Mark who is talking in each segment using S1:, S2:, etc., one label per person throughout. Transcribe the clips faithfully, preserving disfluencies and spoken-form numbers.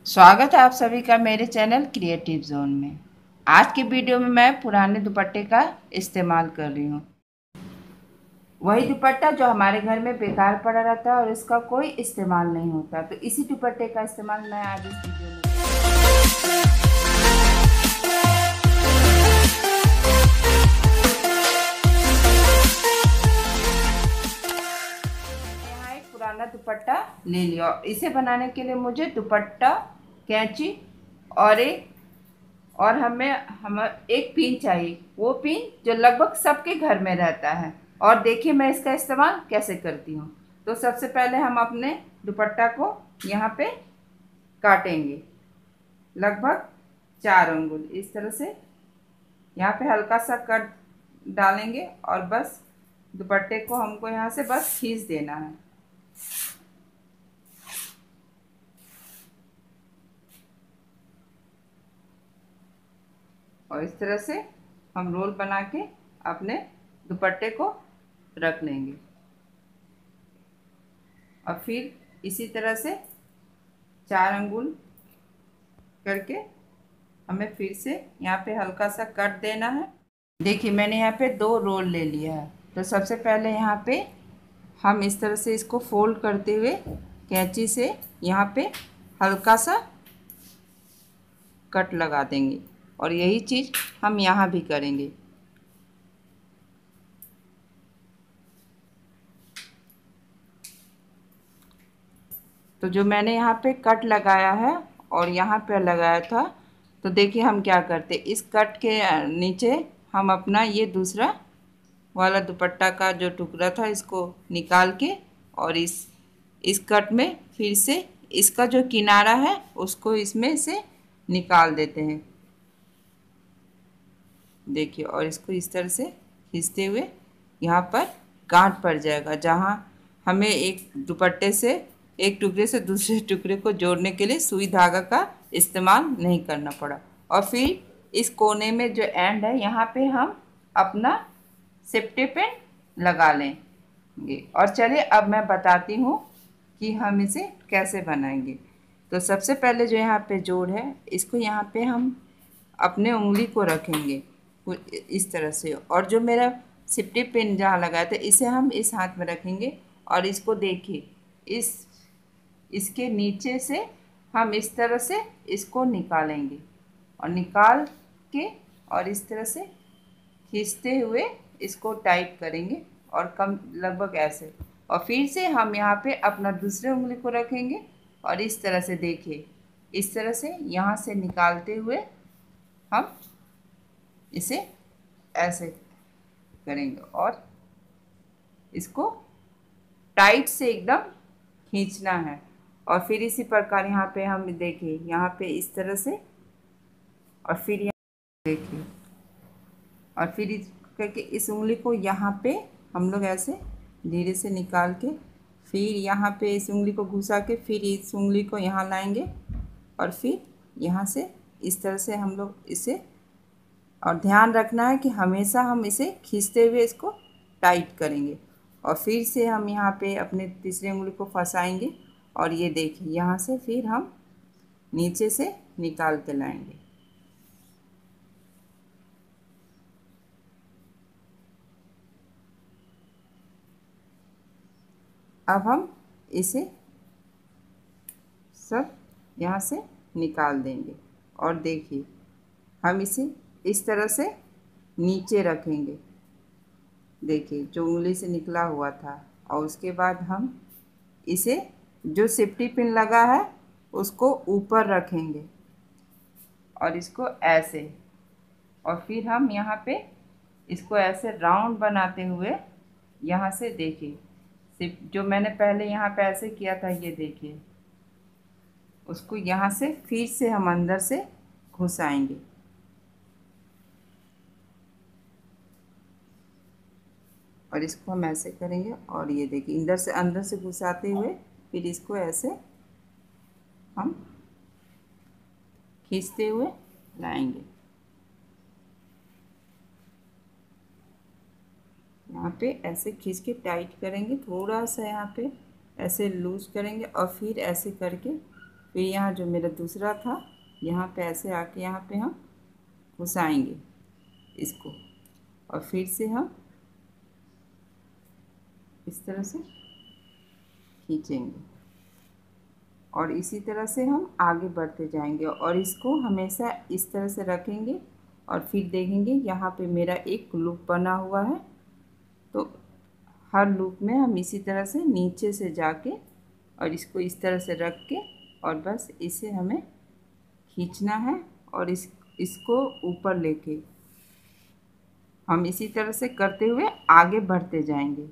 S1: स्वागत है आप सभी का मेरे चैनल क्रिएटिव जोन में। आज की वीडियो में मैं पुराने दुपट्टे का इस्तेमाल कर रही हूँ। वही दुपट्टा जो हमारे घर में बेकार पड़ा रहता है और इसका कोई इस्तेमाल नहीं होता, तो इसी दुपट्टे का इस्तेमाल मैं आज इस वीडियो में यहाँ एक पुराना दुपट्टा ले लिया और इसे बनाने के लिए मुझे दुपट्टा, कैंची और एक और हमें हम एक पिन चाहिए। वो पिन जो लगभग सबके घर में रहता है। और देखिए मैं इसका इस्तेमाल कैसे करती हूँ। तो सबसे पहले हम अपने दुपट्टा को यहाँ पे काटेंगे, लगभग चार अंगुल इस तरह से। यहाँ पे हल्का सा कट डालेंगे और बस दुपट्टे को हमको यहाँ से बस खींच देना है। और इस तरह से हम रोल बना के अपने दुपट्टे को रख लेंगे। और फिर इसी तरह से चार अंगुल करके हमें फिर से यहाँ पे हल्का सा कट देना है। देखिए मैंने यहाँ पे दो रोल ले लिया है। तो सबसे पहले यहाँ पे हम इस तरह से इसको फोल्ड करते हुए कैंची से यहाँ पे हल्का सा कट लगा देंगे और यही चीज़ हम यहाँ भी करेंगे। तो जो मैंने यहाँ पे कट लगाया है और यहाँ पे लगाया था, तो देखिए हम क्या करते, इस कट के नीचे हम अपना ये दूसरा वाला दुपट्टा का जो टुकड़ा था इसको निकाल के और इस इस कट में फिर से इसका जो किनारा है उसको इसमें से निकाल देते हैं। देखिए और इसको इस तरह से खींचते हुए यहाँ पर गांठ पड़ जाएगा, जहाँ हमें एक दुपट्टे से एक टुकड़े से दूसरे टुकड़े को जोड़ने के लिए सुई धागा का इस्तेमाल नहीं करना पड़ा। और फिर इस कोने में जो एंड है यहाँ पे हम अपना सेफ्टी पिन लगा लेंगे। और चलिए अब मैं बताती हूँ कि हम इसे कैसे बनाएंगे। तो सबसे पहले जो यहाँ पे जोड़ है इसको यहाँ पे हम अपने उंगली को रखेंगे इस तरह से, और जो मेरा सेफ्टी पिन जहाँ लगाया था इसे हम इस हाथ में रखेंगे और इसको देखिए इस इसके नीचे से हम इस तरह से इसको निकालेंगे और निकाल के और इस तरह से खींचते हुए इसको टाइट करेंगे और कम लगभग ऐसे। और फिर से हम यहाँ पे अपना दूसरे उंगली को रखेंगे और इस तरह से देखिए इस तरह से यहाँ से निकालते हुए हम इसे ऐसे करेंगे और इसको टाइट से एकदम खींचना है। और फिर इसी प्रकार यहाँ पे हम देखिए यहाँ पे इस तरह से और फिर यहाँ देखिए और फिर इस करके इस उंगली को यहाँ पे हम लोग ऐसे धीरे से निकाल के फिर यहाँ पे इस उंगली को घुसा के फिर इस उंगली को यहाँ लाएंगे और फिर यहाँ से इस तरह से हम लोग इसे, और ध्यान रखना है कि हमेशा हम इसे खींचते हुए इसको टाइट करेंगे। और फिर से हम यहाँ पे अपने तीसरी उंगली को फंसाएंगे और ये देखिए यहाँ से फिर हम नीचे से निकाल के लाएंगे। अब हम इसे सब यहाँ से निकाल देंगे और देखिए हम इसे इस तरह से नीचे रखेंगे। देखिए जो उंगली से निकला हुआ था और उसके बाद हम इसे जो सेफ्टी पिन लगा है उसको ऊपर रखेंगे और इसको ऐसे, और फिर हम यहाँ पे इसको ऐसे राउंड बनाते हुए यहाँ से देखिए सिर्फ जो मैंने पहले यहाँ पे ऐसे किया था ये देखिए उसको यहाँ से फिर से हम अंदर से घुसाएंगे। और इसको हम ऐसे करेंगे और ये देखिए अंदर से अंदर से घुसाते हुए फिर इसको ऐसे हम खींचते हुए लाएंगे। यहाँ पे ऐसे खींच के टाइट करेंगे, थोड़ा सा यहाँ पे ऐसे लूज करेंगे और फिर ऐसे करके फिर यहाँ जो मेरा दूसरा था, यहाँ पे ऐसे आके यहाँ पे हम घुसाएंगे इसको, और फिर से हम इस तरह से खींचेंगे और इसी तरह से हम आगे बढ़ते जाएंगे और इसको हमेशा इस तरह से रखेंगे और फिर देखेंगे यहाँ पे मेरा एक लूप बना हुआ है। तो हर लूप में हम इसी तरह से नीचे से जाके और इसको इस तरह से रख के और बस इसे हमें खींचना है और इस इसको ऊपर लेके हम इसी तरह से करते हुए आगे बढ़ते जाएंगे।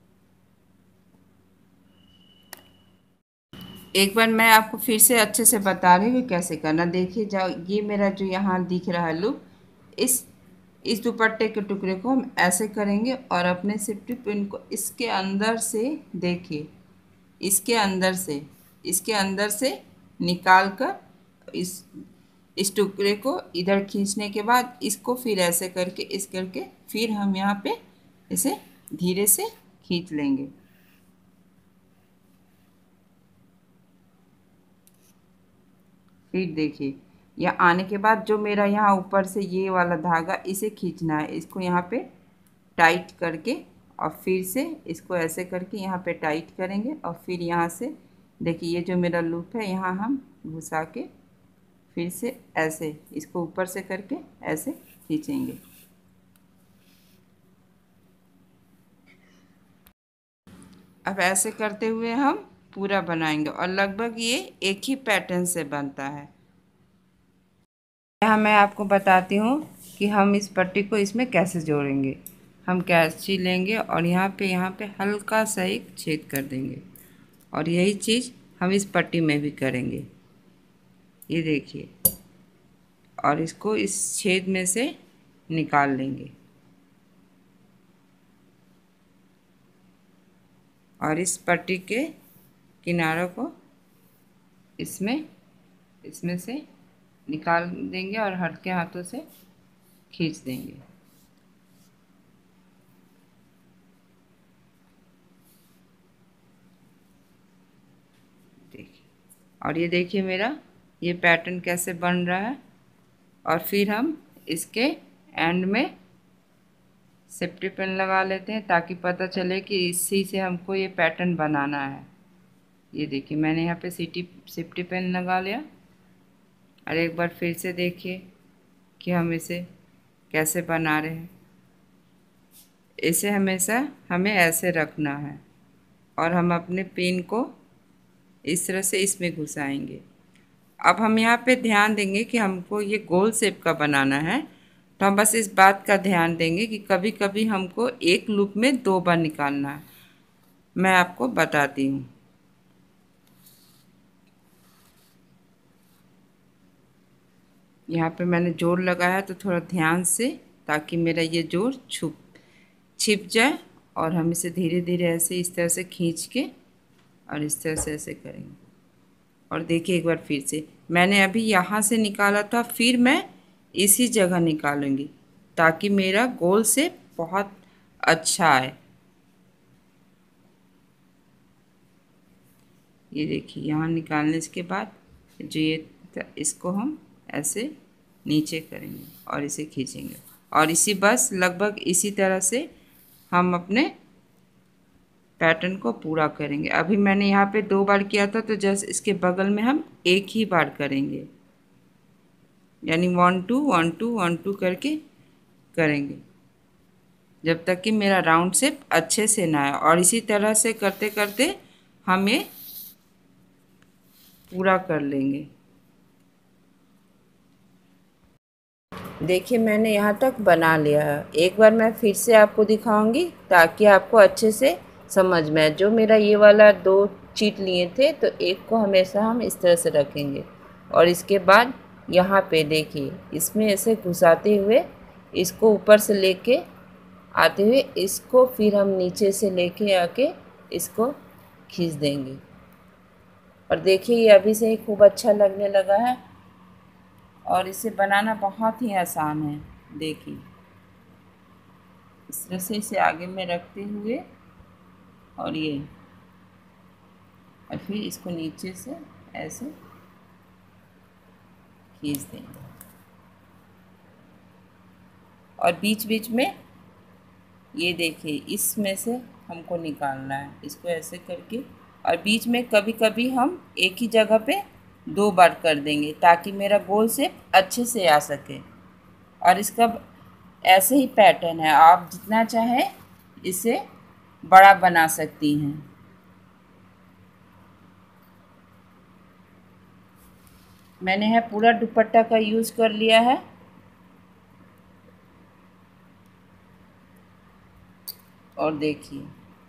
S1: एक बार मैं आपको फिर से अच्छे से बता रही हूँ कैसे करना। देखिए, जाओ, ये मेरा जो यहाँ दिख रहा है लूप, इस इस दुपट्टे के टुकड़े को हम ऐसे करेंगे और अपने सेफ्टी पिन को इसके अंदर से, देखिए, इसके अंदर से इसके अंदर से निकाल कर इस इस टुकड़े को इधर खींचने के बाद इसको फिर ऐसे करके इस करके फिर हम यहाँ पे इसे धीरे से खींच लेंगे। फिर देखिए, यह आने के बाद जो मेरा यहाँ ऊपर से ये वाला धागा, इसे खींचना है, इसको यहाँ पे टाइट करके और फिर से इसको ऐसे करके यहाँ पे टाइट करेंगे और फिर यहाँ से देखिए ये जो मेरा लूप है यहाँ हम घुसा के फिर से ऐसे इसको ऊपर से करके ऐसे खींचेंगे। अब ऐसे करते हुए हम पूरा बनाएंगे और लगभग ये एक ही पैटर्न से बनता है। यहाँ मैं आपको बताती हूँ कि हम इस पट्टी को इसमें कैसे जोड़ेंगे। हम कैंची लेंगे और यहाँ पे यहाँ पे हल्का सा एक छेद कर देंगे और यही चीज़ हम इस पट्टी में भी करेंगे। ये देखिए, और इसको इस छेद में से निकाल लेंगे और इस पट्टी के किनारों को इसमें इसमें से निकाल देंगे और हल्के हाथों से खींच देंगे। देखिए, और ये देखिए मेरा ये पैटर्न कैसे बन रहा है। और फिर हम इसके एंड में सेफ्टी पिन लगा लेते हैं ताकि पता चले कि इसी से हमको ये पैटर्न बनाना है। ये देखिए, मैंने यहाँ पे सीटी सेफ्टी पिन लगा लिया और एक बार फिर से देखिए कि हम इसे कैसे बना रहे हैं। इसे हमेशा हमें ऐसे रखना है और हम अपने पिन को इस तरह से इसमें घुसाएंगे। अब हम यहाँ पे ध्यान देंगे कि हमको ये गोल शेप का बनाना है, तो हम बस इस बात का ध्यान देंगे कि कभी कभी हमको एक लूप में दो बार निकालना है। मैं आपको बताती हूँ। यहाँ पे मैंने जोड़ लगाया तो थोड़ा ध्यान से, ताकि मेरा ये जोड़ छुप छिप जाए और हम इसे धीरे धीरे ऐसे इस तरह से खींच के और इस तरह से ऐसे करेंगे। और देखिए एक बार फिर से, मैंने अभी यहाँ से निकाला था, फिर मैं इसी जगह निकालूंगी ताकि मेरा गोल से बहुत अच्छा आए। ये देखिए, यहाँ निकालने के बाद जो ये इसको हम ऐसे नीचे करेंगे और इसे खींचेंगे और इसी बस लगभग इसी तरह से हम अपने पैटर्न को पूरा करेंगे। अभी मैंने यहाँ पे दो बार किया था, तो जस्ट इसके बगल में हम एक ही बार करेंगे, यानी one two one two one two करके करेंगे जब तक कि मेरा राउंड शेप अच्छे से ना आए। और इसी तरह से करते करते हम ये पूरा कर लेंगे। देखिए, मैंने यहाँ तक बना लिया है। एक बार मैं फिर से आपको दिखाऊंगी ताकि आपको अच्छे से समझ में आए। जो मेरा ये वाला दो चीट लिए थे, तो एक को हमेशा हम इस तरह से रखेंगे और इसके बाद यहाँ पे देखिए इसमें ऐसे घुसाते हुए इसको ऊपर से लेके आते हुए इसको फिर हम नीचे से लेके आके इसको खींच देंगे। और देखिए ये अभी से ही खूब अच्छा लगने लगा है और इसे बनाना बहुत ही आसान है। देखिए, इस तरह से इसे आगे में रखते हुए और ये और फिर इसको नीचे से ऐसे खींच देंगे और बीच बीच में ये देखिए इसमें से हमको निकालना है, इसको ऐसे करके। और बीच में कभी कभी हम एक ही जगह पे दो बार कर देंगे ताकि मेरा गोल शेप अच्छे से आ सके। और इसका ऐसे ही पैटर्न है, आप जितना चाहे इसे बड़ा बना सकती हैं। मैंने है पूरा दुपट्टा का यूज़ कर लिया है। और देखिए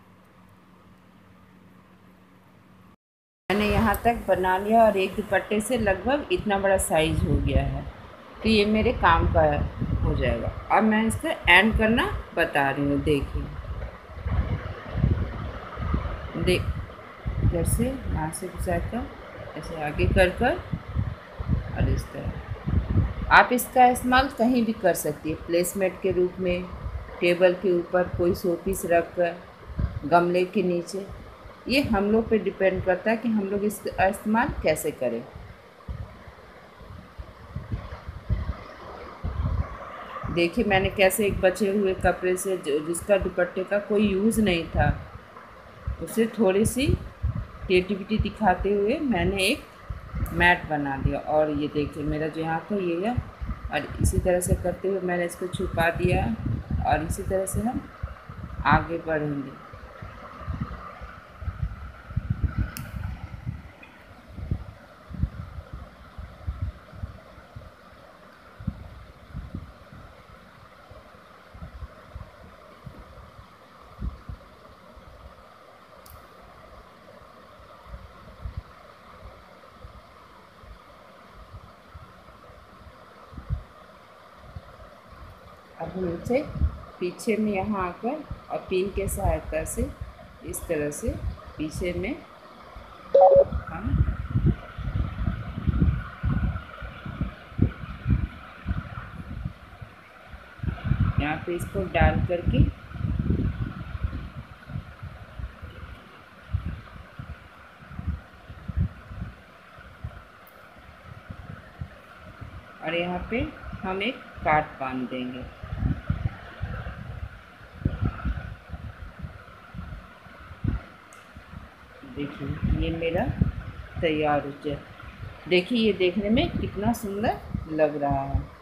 S1: मैंने यहाँ तक बना लिया और एक दुपट्टे से लगभग इतना बड़ा साइज हो गया है, तो ये मेरे काम का हो जाएगा। अब मैं इसको एंड करना बता रही हूँ। देखिए देख इधर से यहाँ से घुसाकर ऐसे आगे कर कर और इस तरह आप इसका इस्तेमाल कहीं भी कर सकती है, प्लेसमेट के रूप में, टेबल के ऊपर कोई शोपीस रख कर, गमले के नीचे। ये हम लोग पे डिपेंड करता है कि हम लोग इसका इस्तेमाल कैसे करें। देखिए मैंने कैसे एक बचे हुए कपड़े से जो जिसका दुपट्टे का कोई यूज़ नहीं था, उसे थोड़ी सी क्रिएटिविटी दिखाते हुए मैंने एक मैट बना दिया। और ये देखिए मेरा जो यहाँ था ये है, और इसी तरह से करते हुए मैंने इसको छुपा दिया और इसी तरह से हम आगे बढ़ेंगे। अब हम इसे पीछे में यहाँ आकर और पिन के सहायता से इस तरह से पीछे में हम यहाँ पे इसको डाल करके और यहाँ पे हम एक काट बांध देंगे। देखिए ये मेरा तैयार हो जाए। देखिए ये देखने में कितना सुंदर लग रहा है।